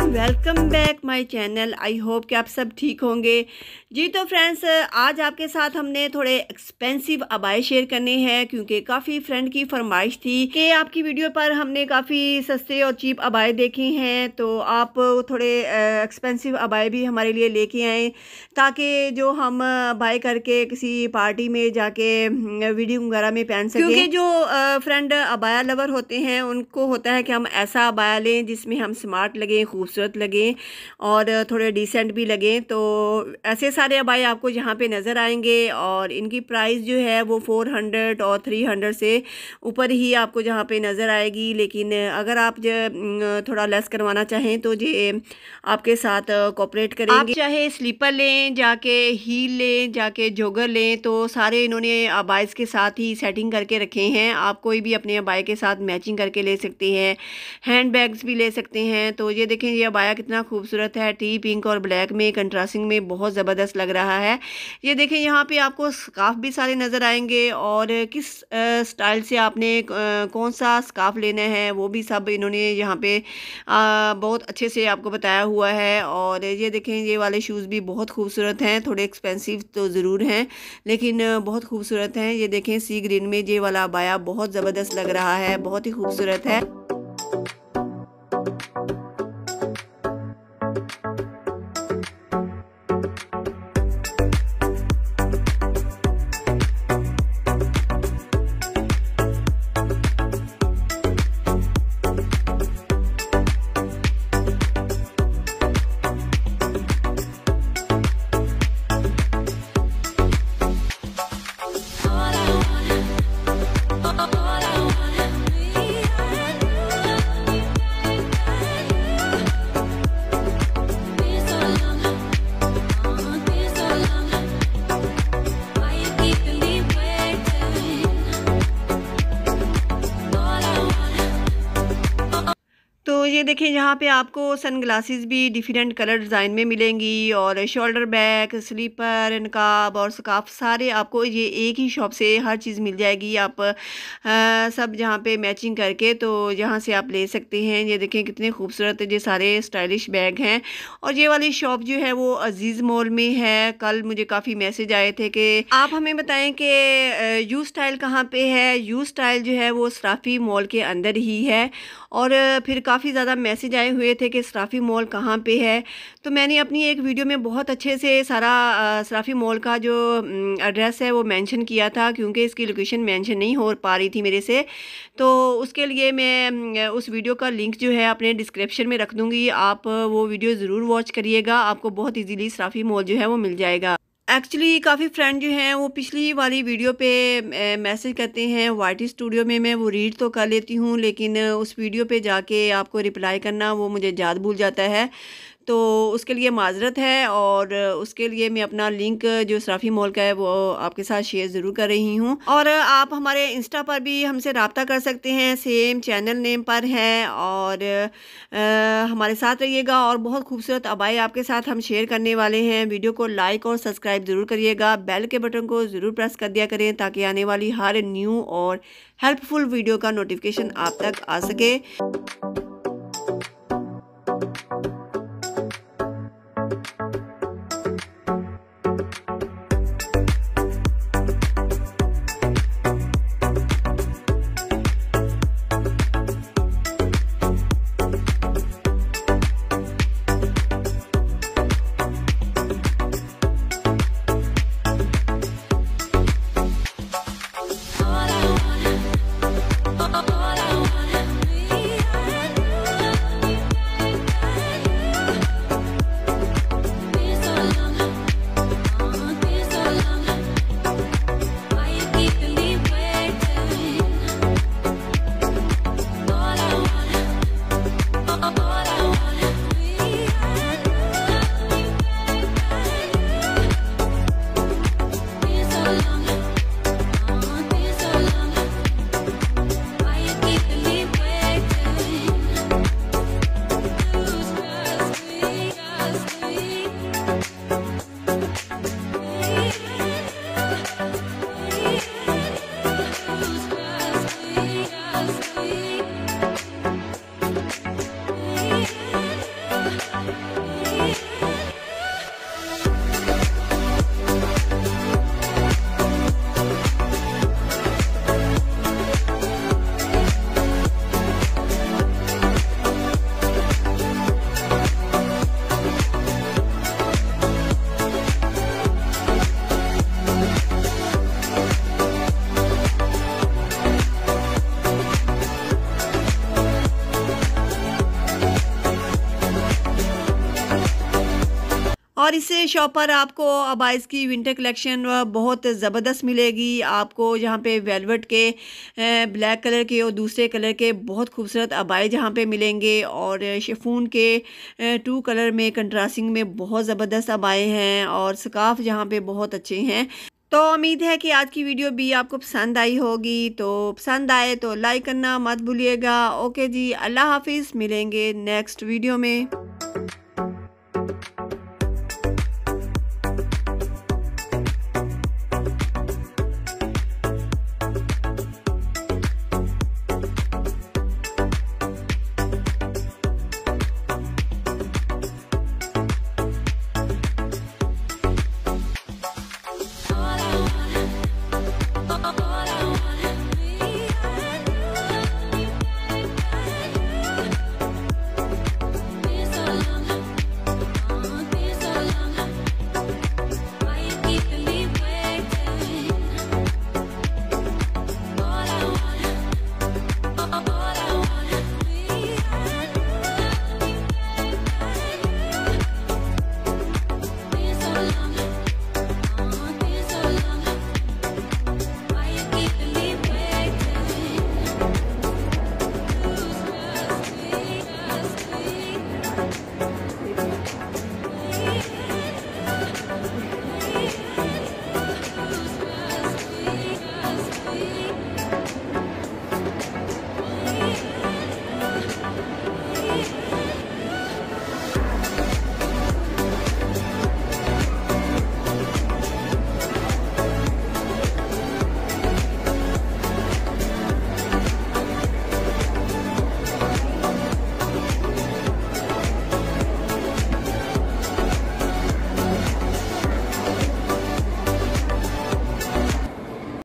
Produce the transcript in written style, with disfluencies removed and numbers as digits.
Welcome back my channel. I hope कि आप सब ठीक होंगे जी। तो फ्रेंड्स, आज आपके साथ हमने थोड़े एक्सपेंसिव अबाए शेयर करने हैं क्योंकि काफ़ी फ्रेंड की फरमाइश थी कि आपकी वीडियो पर हमने काफ़ी सस्ते और चीप अबाए देखे हैं, तो आप थोड़े एक्सपेंसिव अबाए भी हमारे लिए लेके आएँ ताकि जो हम बाय करके किसी पार्टी में जाके वीडियो वगैरह में पहन सकें। क्योंकि जो फ्रेंड अबाया लवर होते हैं उनको होता है कि हम ऐसा अबाया लें जिसमें हम स्मार्ट लगें, खूबसूरत लगें और थोड़े डिसेंट भी लगें। तो ऐसे सारे अबाए आपको यहाँ पे नज़र आएंगे और इनकी प्राइस जो है वो 400 और 300 से ऊपर ही आपको जहाँ पे नज़र आएगी। लेकिन अगर आप थोड़ा लेस करवाना चाहें तो ये आपके साथ कोऑपरेट करेंगे। आप चाहे स्लीपर लें, जाके हील लें, जाके जोगर लें, तो सारे इन्होंने अबाइस के साथ ही सेटिंग करके रखे हैं। आप कोई भी अपने अबाए के साथ मैचिंग करके ले सकते हैं। हैंड बैग्स भी ले सकते हैं। तो ये देखें, ये अबाया कितना खूबसूरत है, टी पिंक और ब्लैक में कंट्रास्टिंग में बहुत ज़बरदस्त लग रहा है। ये देखें, यहाँ पे आपको स्कार्फ भी सारे नज़र आएंगे और किस स्टाइल से आपने कौन सा स्कार्फ लेना है वो भी सब इन्होंने यहाँ पे बहुत अच्छे से आपको बताया हुआ है। और ये देखें, ये वाले शूज़ भी बहुत खूबसूरत हैं, थोड़े एक्सपेंसिव तो ज़रूर हैं लेकिन बहुत खूबसूरत हैं। ये देखें, सी ग्रीन में ये वाला अबाया बहुत ज़बरदस्त लग रहा है, बहुत ही खूबसूरत है। तो ये देखें, यहाँ पे आपको सनग्लासेस भी डिफरेंट कलर डिज़ाइन में मिलेंगी और शोल्डर बैग, स्लीपर, नकाब और स्कार्फ सारे आपको ये एक ही शॉप से हर चीज़ मिल जाएगी। आप सब जहाँ पे मैचिंग करके तो यहाँ से आप ले सकते हैं। ये देखें, कितने खूबसूरत ये सारे स्टाइलिश बैग हैं। और ये वाली शॉप जो है वो अजीज़ मॉल में है। कल मुझे काफ़ी मैसेज आए थे कि आप हमें बताएं कि यू स्टाइल कहाँ पे है। यू स्टाइल जो है वो सराफी मॉल के अंदर ही है। और फिर काफ़ी ज़्यादा मैसेज आए हुए थे कि सराफी मॉल कहाँ पे है। तो मैंने अपनी एक वीडियो में बहुत अच्छे से सारा सराफी मॉल का जो एड्रेस है वो मेंशन किया था, क्योंकि इसकी लोकेशन मेंशन नहीं हो पा रही थी मेरे से। तो उसके लिए मैं उस वीडियो का लिंक जो है अपने डिस्क्रिप्शन में रख दूँगी। आप वो वीडियो ज़रूर वॉच करिएगा, आपको बहुत ईजीली सराफी मॉल जो है वो मिल जाएगा। एक्चुअली काफ़ी फ्रेंड जो हैं वो पिछली वाली वीडियो पे मैसेज करते हैं वाईटी स्टूडियो में। मैं वो रीड तो कर लेती हूँ लेकिन उस वीडियो पे जाके आपको रिप्लाई करना वो मुझे याद भूल जाता है, तो उसके लिए माजरत है। और उसके लिए मैं अपना लिंक जो सराफी मॉल का है वो आपके साथ शेयर ज़रूर कर रही हूँ। और आप हमारे इंस्टा पर भी हमसे रब्ता कर सकते हैं, सेम चैनल नेम पर है। और हमारे साथ रहिएगा और बहुत खूबसूरत अबाए आपके साथ हम शेयर करने वाले हैं। वीडियो को लाइक और सब्सक्राइब ज़रूर करिएगा, बेल के बटन को ज़रूर प्रेस कर दिया करें ताकि आने वाली हर न्यू और हेल्पफुल वीडियो का नोटिफिकेशन आप तक आ सके। All I wanna और इस शॉप पर आपको अबाइस की विंटर कलेक्शन बहुत ज़बरदस्त मिलेगी। आपको जहाँ पे वेलवेट के ब्लैक कलर के और दूसरे कलर के बहुत खूबसूरत अबाए जहाँ पे मिलेंगे, और शिफॉन के 2 कलर में कंट्रास्टिंग में बहुत ज़बरदस्त अबाए हैं, और स्कार्फ जहाँ पे बहुत अच्छे हैं। तो उम्मीद है कि आज की वीडियो भी आपको पसंद आई होगी। तो पसंद आए तो लाइक करना मत भूलिएगा। ओके जी, अल्लाह हाफ़िज़, मिलेंगे नेक्स्ट वीडियो में।